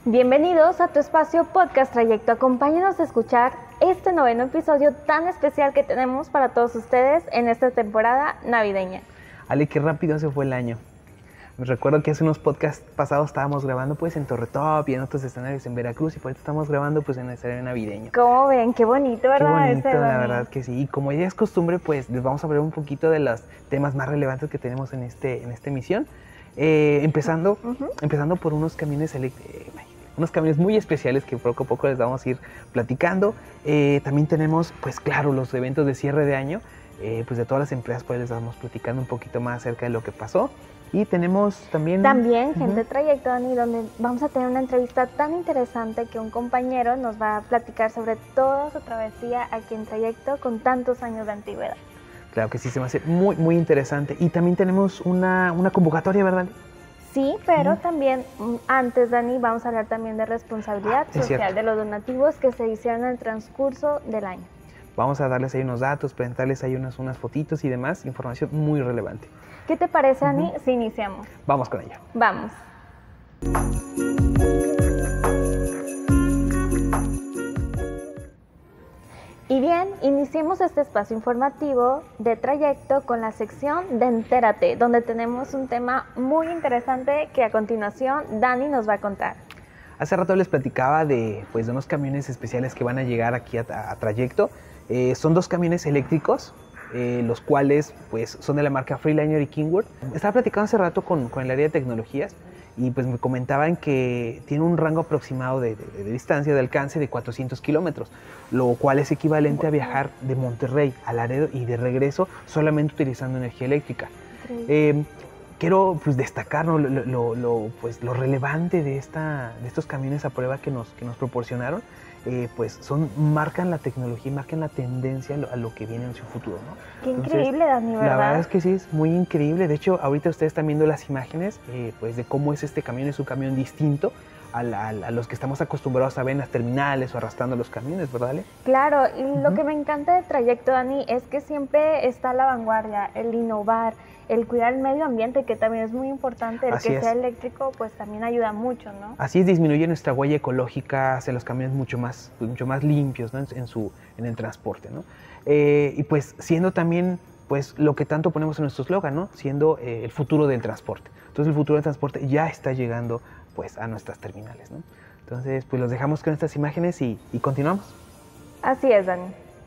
Bienvenidos a tu espacio Podcast Trayecto. Acompáñanos a escuchar este 9º episodio tan especial que tenemos para todos ustedes en esta temporada navideña. Ale, qué rápido se fue el año. Me recuerdo que hace unos podcasts pasados estábamos grabando pues en Torretop y en otros escenarios en Veracruz, y por eso estamos grabando pues en el escenario navideño. ¿Cómo ven? Qué bonito, ¿verdad? Qué bonito, la verdad que sí. Y como ya es costumbre, pues les vamos a hablar un poquito de los temas más relevantes que tenemos en esta emisión. Empezando por unos camiones unos camiones muy especiales que poco a poco les vamos a ir platicando. También tenemos, pues claro, los eventos de cierre de año, pues de todas las empresas, pues les vamos platicando un poquito más acerca de lo que pasó. Y tenemos también Gente Trayecto, Dani, donde vamos a tener una entrevista tan interesante que un compañero nos va a platicar sobre toda su travesía aquí en Trayecto con tantos años de antigüedad. Claro que sí, se me hace muy, muy interesante. Y también tenemos una convocatoria, ¿verdad? Sí, pero también antes, Dani, vamos a hablar también de responsabilidad social de los donativos que se hicieron en el transcurso del año. Vamos a darles ahí unos datos, presentarles ahí unas fotitos y demás, información muy relevante. ¿Qué te parece, Dani, si iniciamos? Vamos con ello. Vamos. Y bien, iniciemos este espacio informativo de Trayecto con la sección de Entérate, donde tenemos un tema muy interesante que a continuación Dani nos va a contar. Hace rato les platicaba de unos camiones especiales que van a llegar aquí a Trayecto. Son 2 camiones eléctricos, los cuales pues son de la marca Freeliner y Kenworth. Estaba platicando hace rato con el área de tecnologías y pues me comentaban que tiene un rango aproximado de distancia, de alcance de 400 kilómetros, lo cual es equivalente a viajar de Monterrey a Laredo y de regreso solamente utilizando energía eléctrica. Quiero pues destacar, ¿no?, lo relevante de estos camiones a prueba que nos proporcionaron. Pues marcan la tecnología y marcan la tendencia a lo que viene en su futuro, ¿no? Qué increíble, Dani, ¿verdad? La verdad es que sí, es muy increíble. De hecho, ahorita ustedes están viendo las imágenes pues de cómo es este camión. Es un camión distinto a los que estamos acostumbrados a ver en las terminales o arrastrando los camiones, ¿verdad, Ale? Claro, y lo que me encanta de Trayecto, Dani, es que siempre está a la vanguardia, el innovar, el cuidar el medio ambiente, que también es muy importante. El que sea eléctrico, pues también ayuda mucho, ¿no? Así es, disminuye nuestra huella ecológica, hace los camiones mucho más limpios, ¿no?, en el transporte, ¿no? Y pues siendo también pues lo que tanto ponemos en nuestro eslogan, ¿no?, siendo el futuro del transporte. Entonces el futuro del transporte ya está llegando pues a nuestras terminales, ¿no? Entonces pues los dejamos con estas imágenes y continuamos. Así es, Dani.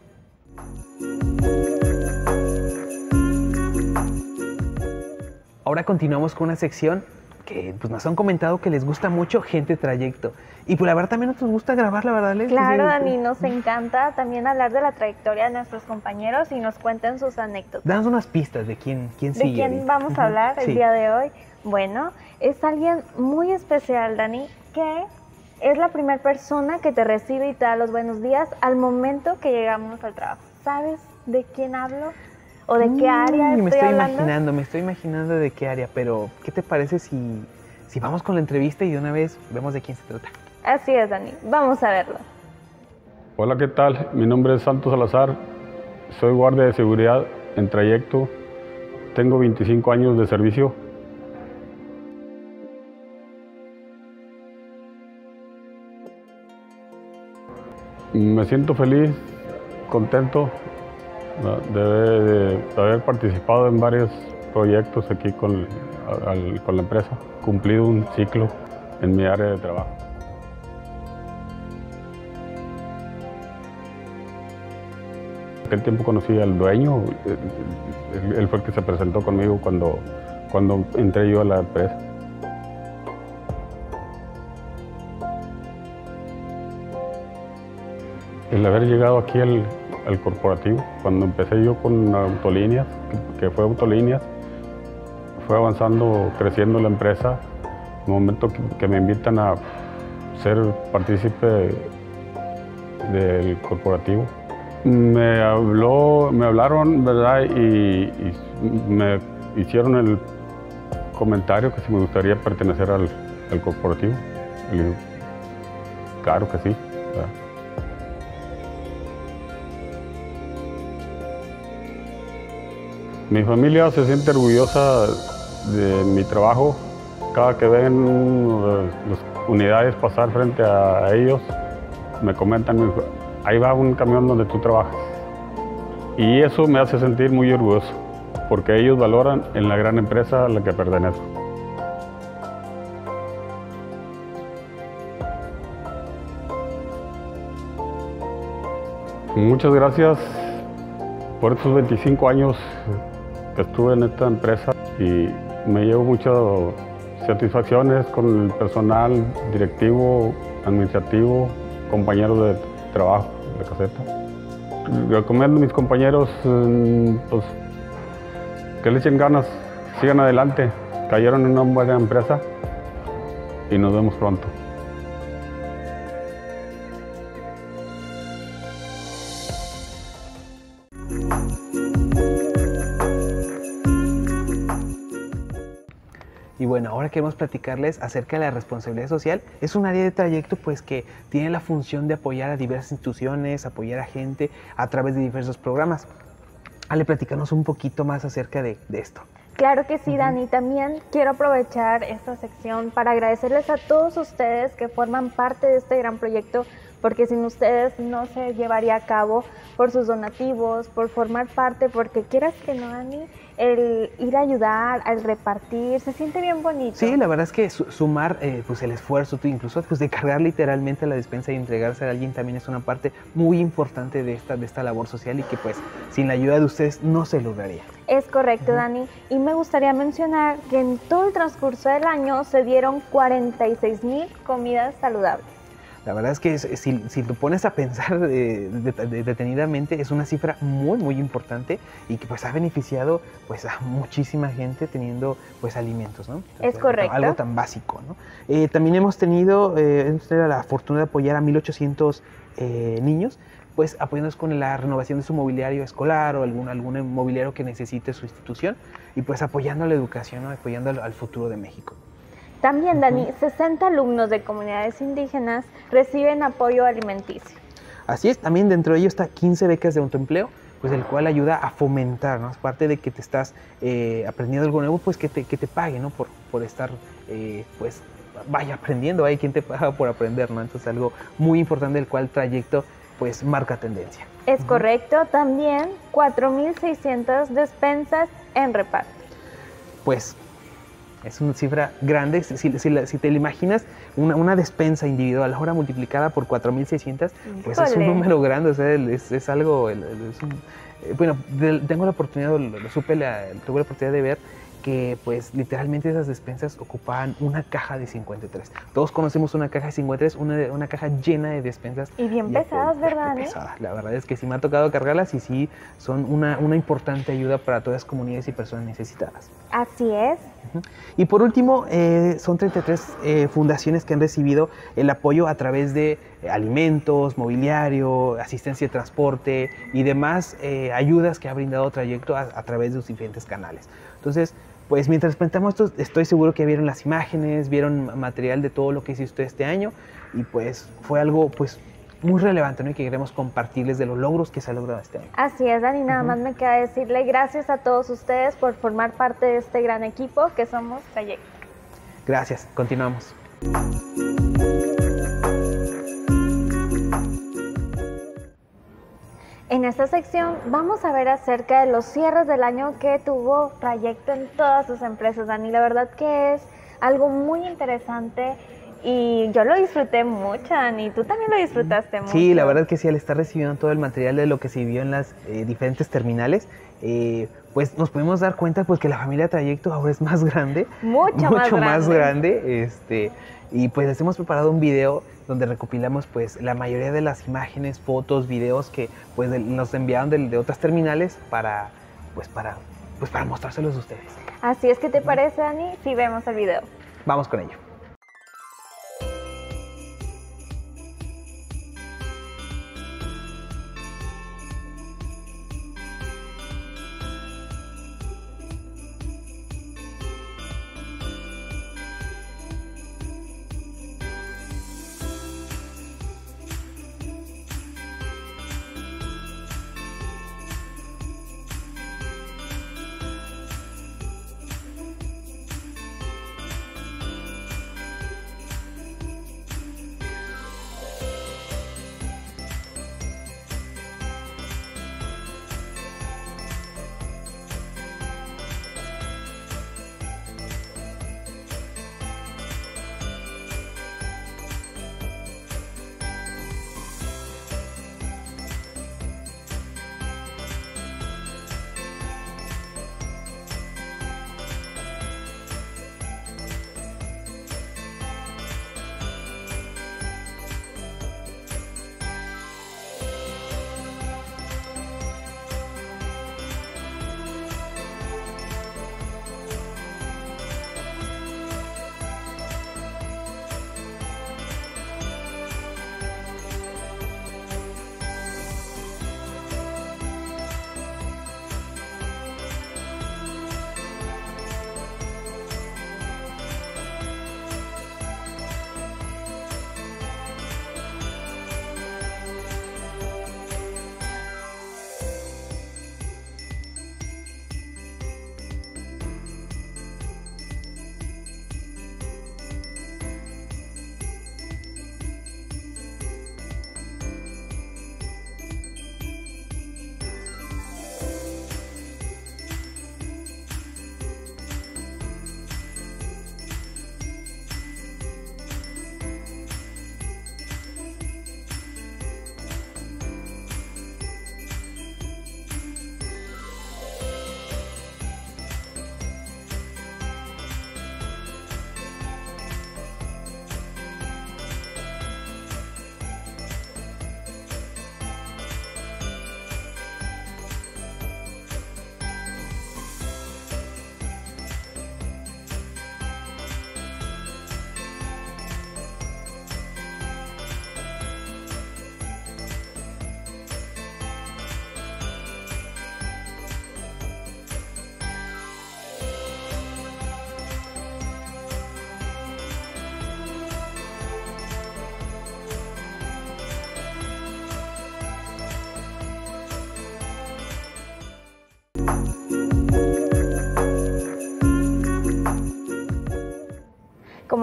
Ahora continuamos con una sección que pues nos han comentado que les gusta mucho, Gente Trayecto. Y pues la verdad también nos gusta grabarla, ¿verdad, Les? Claro, Dani, nos encanta también hablar de la trayectoria de nuestros compañeros y nos cuenten sus anécdotas. Danos unas pistas de quién sigue. ¿De quién vamos a hablar el día de hoy? Bueno, es alguien muy especial, Dani, que es la primera persona que te recibe y te da los buenos días al momento que llegamos al trabajo. ¿Sabes de quién hablo? ¿O de qué área estoy hablando? Me estoy imaginando de qué área, pero ¿qué te parece si vamos con la entrevista y de una vez vemos de quién se trata? Así es, Dani. Vamos a verlo. Hola, ¿qué tal? Mi nombre es Santos Salazar. Soy guardia de seguridad en Trayecto. Tengo 25 años de servicio. Me siento feliz, contento de haber participado en varios proyectos aquí con la empresa, cumplido un ciclo en mi área de trabajo. En aquel tiempo conocí al dueño, él fue el que se presentó conmigo cuando entré yo a la empresa. El haber llegado aquí al corporativo, cuando empecé yo con Autolíneas, que fue Autolíneas, fue avanzando, creciendo la empresa. En el momento que me invitan a ser partícipe del corporativo, me hablaron, ¿verdad? Y me hicieron el comentario que si me gustaría pertenecer al corporativo. Y le digo, claro que sí, ¿verdad? Mi familia se siente orgullosa de mi trabajo, Cada que ven las unidades pasar frente a ellos, me comentan, ahí va un camión donde tú trabajas. Y eso me hace sentir muy orgulloso, porque ellos valoran en la gran empresa a la que pertenezco. Muchas gracias por estos 25 años que estuve en esta empresa y me llevo muchas satisfacciones con el personal directivo, administrativo, compañeros de trabajo de caseta. Recomiendo a mis compañeros pues, que le echen ganas, sigan adelante, cayeron en una buena empresa y nos vemos pronto. Y bueno, ahora queremos platicarles acerca de la responsabilidad social. Es un área de trayecto pues que tiene la función de apoyar a diversas instituciones, apoyar a gente a través de diversos programas. Ale, platícanos un poquito más acerca de esto. Claro que sí, Dani. También quiero aprovechar esta sección para agradecerles a todos ustedes que forman parte de este gran proyecto, porque sin ustedes no se llevaría a cabo, por sus donativos, por formar parte, porque quieras que no, Dani, el ir a ayudar, al repartir, se siente bien bonito. Sí, la verdad es que sumar pues el esfuerzo, incluso pues de cargar literalmente la despensa y entregarse a alguien también es una parte muy importante de esta labor social y que pues sin la ayuda de ustedes no se lograría. Es correcto, Dani. Y me gustaría mencionar que en todo el transcurso del año se dieron 46,000 comidas saludables. La verdad es que si lo pones a pensar detenidamente, es una cifra muy, muy importante y que pues ha beneficiado pues a muchísima gente teniendo pues alimentos, ¿no? Es correcto. Algo tan básico, ¿no? También hemos tenido la fortuna de apoyar a 1,800 niños, pues apoyándonos con la renovación de su mobiliario escolar o algún mobiliario que necesite su institución y pues apoyando a la educación, ¿no? Apoyando al futuro de México. También, Dani, 60 alumnos de comunidades indígenas reciben apoyo alimenticio. Así es, también dentro de ello está 15 becas de autoempleo, pues el cual ayuda a fomentar, ¿no? Aparte de que te estás aprendiendo algo nuevo, pues que te pague, ¿no? Por estar, pues, vaya aprendiendo, hay quien te paga por aprender, ¿no? Entonces algo muy importante del cual el trayecto, pues, marca tendencia. Es correcto, también 4,600 despensas en reparto. Pues, es una cifra grande, si te lo imaginas, una despensa individual ahora multiplicada por 4,600, pues es un número grande, o sea, es algo, bueno, tengo la oportunidad, tuve la oportunidad de ver que pues literalmente esas despensas ocupaban una caja de 53. Todos conocemos una caja de 53, una caja llena de despensas. Y bien pesadas, ¿verdad? Pesadas. La verdad es que sí me ha tocado cargarlas y sí son una importante ayuda para todas las comunidades y personas necesitadas. Así es. Y por último, son 33 fundaciones que han recibido el apoyo a través de alimentos, mobiliario, asistencia de transporte y demás ayudas que ha brindado Trayecto a través de sus diferentes canales. Entonces, pues mientras presentamos esto, estoy seguro que vieron las imágenes, vieron material de todo lo que hizo este año y pues fue algo pues muy relevante, ¿no? Y que queremos compartirles de los logros que se ha logrado este año. Así es, Dani, nada más me queda decirle gracias a todos ustedes por formar parte de este gran equipo que somos Trayecto. Gracias, continuamos. En esta sección vamos a ver acerca de los cierres del año que tuvo Trayecto en todas sus empresas, Dani. La verdad que es algo muy interesante y yo lo disfruté mucho, Dani. Tú también lo disfrutaste mucho. Sí, la verdad que sí, al estar recibiendo todo el material de lo que se vivió en las diferentes terminales, pues nos podemos dar cuenta pues que la familia Trayecto ahora es más grande. Mucho más grande. Y pues les hemos preparado un video donde recopilamos pues la mayoría de las imágenes, fotos, videos que pues nos enviaron de otras terminales para mostrárselos a ustedes. Así es, que te parece, Dani, si vemos el video. Vamos con ello.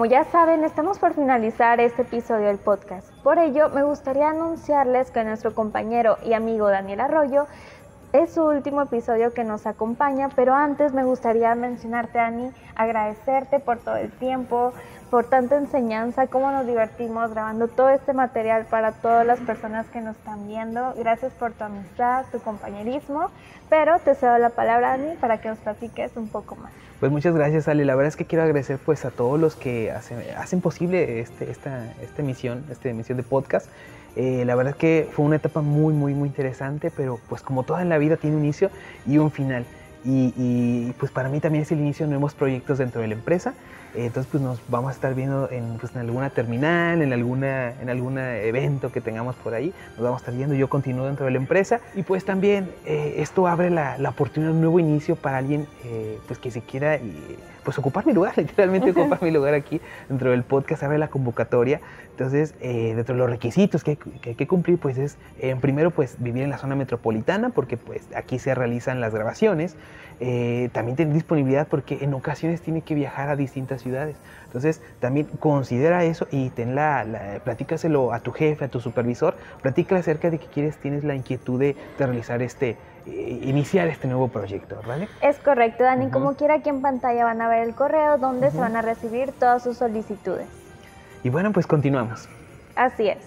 como ya saben, estamos por finalizar este episodio del podcast. Por ello, me gustaría anunciarles que nuestro compañero y amigo Daniel Arroyo es su último episodio que nos acompaña, pero antes me gustaría mencionarte, Dani, agradecerte por todo el tiempo, por tanta enseñanza, cómo nos divertimos grabando todo este material para todas las personas que nos están viendo. Gracias por tu amistad, tu compañerismo, pero te cedo la palabra, Dani, para que nos platiques un poco más. Pues muchas gracias, Ale. La verdad es que quiero agradecer pues a todos los que hacen posible esta emisión de podcast. La verdad es que fue una etapa muy interesante, pero pues como toda en la vida tiene un inicio y un final. Y pues para mí también es el inicio de nuevos proyectos dentro de la empresa. Entonces pues nos vamos a estar viendo en alguna terminal, en algún evento que tengamos por ahí. Nos vamos a estar viendo, yo continúo dentro de la empresa. Y pues también esto abre la oportunidad de un nuevo inicio para alguien pues que se quiera pues ocupar mi lugar, literalmente ocupar mi lugar aquí dentro del podcast. Abre la convocatoria. Entonces dentro de los requisitos que hay que cumplir pues es primero pues vivir en la zona metropolitana, porque pues aquí se realizan las grabaciones. También tener disponibilidad, porque en ocasiones tiene que viajar a distintas ciudades. Entonces también considera eso y platícaselo a tu jefe, a tu supervisor. Platícale acerca de que tienes la inquietud de realizar iniciar este nuevo proyecto, ¿vale? Es correcto, Dani. Como quiera, aquí en pantalla van a ver el correo donde se van a recibir todas sus solicitudes. Y bueno, pues continuamos. Así es.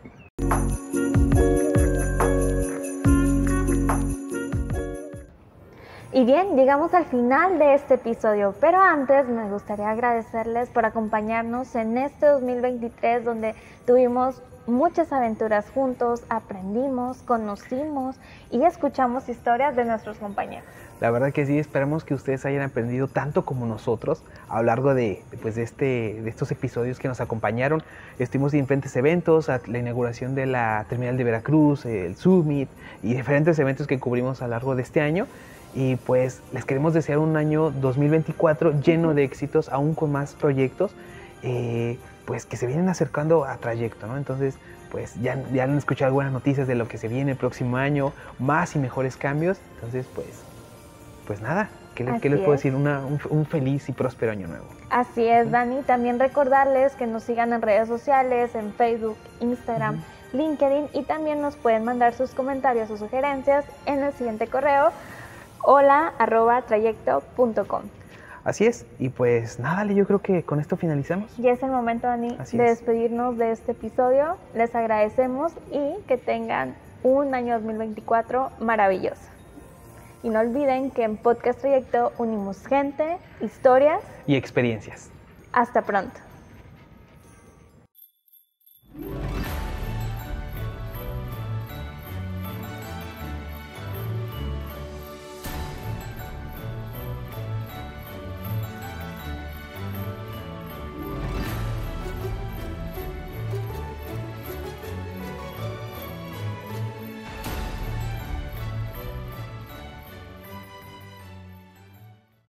Y bien, llegamos al final de este episodio, pero antes me gustaría agradecerles por acompañarnos en este 2023, donde tuvimos muchas aventuras juntos, aprendimos, conocimos y escuchamos historias de nuestros compañeros. La verdad que sí, esperamos que ustedes hayan aprendido tanto como nosotros a lo largo de estos episodios que nos acompañaron. Estuvimos en diferentes eventos, a la inauguración de la terminal de Veracruz, el Summit y diferentes eventos que cubrimos a lo largo de este año. Y pues les queremos desear un año 2024 lleno de éxitos, aún con más proyectos, pues que se vienen acercando a Trayecto, ¿no? Entonces, pues ya han escuchado buenas noticias de lo que se viene el próximo año, más y mejores cambios. Entonces, pues nada, ¿qué les puedo decir? Un feliz y próspero año nuevo. Así es, Dani. También recordarles que nos sigan en redes sociales, en Facebook, Instagram, LinkedIn, y también nos pueden mandar sus comentarios o sugerencias en el siguiente correo: hola@trayecto.com. Así es, y pues nada, yo creo que con esto finalizamos. Ya es el momento, Dani, de despedirnos de este episodio. Les agradecemos y que tengan un año 2024 maravilloso. Y no olviden que en Podcast Trayecto unimos gente, historias y experiencias. Hasta pronto.